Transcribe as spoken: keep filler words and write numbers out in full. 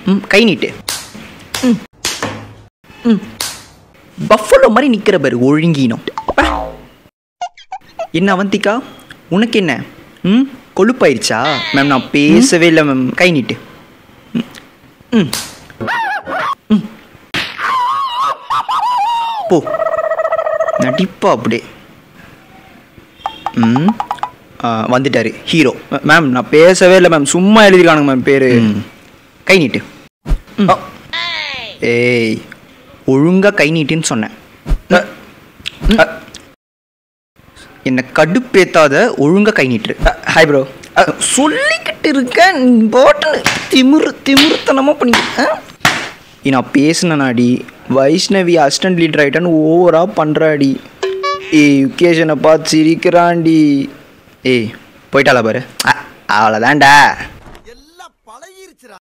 ம் கை நீட்டு. ம் ம் பஃபலோ மாதிரி நிற்கிற பாரு ஒழுங்கினோம். என்ன அவந்திகா உனக்கு என்ன ம் கொழுப்பாயிருச்சா? மேம் நான் பேசவே இல்லை மேம். கை நீட்டு. ம் ம் போ நடிப்பா அப்படியே. ம் வந்துட்டாரு ஹீரோ. மேம் நான் பேசவே இல்லை மேம், சும்மா எழுதிருக்கானுங்க மேம் பேர். கை நீட்டு. ஏய் ஒழுங்காக கை நீட்டுன்னு சொன்னேன். என்னை கடுப்பேத்தாத, ஒழுங்காக கை நீட்டு. Hi bro. சொல்லிக்கிட்டு இருக்கேன் போட்டுன்னு திமுரு திமுருத்தனமாக பண்ணி. நான் பேசினேனாடி வைஷ்ணவி அசிஸ்டன்ட் லீடர் ஆகிட்டான்னு ஓவராக பண்ணுறாடி. ஏய் யுகேஷனை பார்த்து சிரிக்கிறான்டி. ஏய் போயிட்டாளா பாரு, அவ்வளோதான்டா.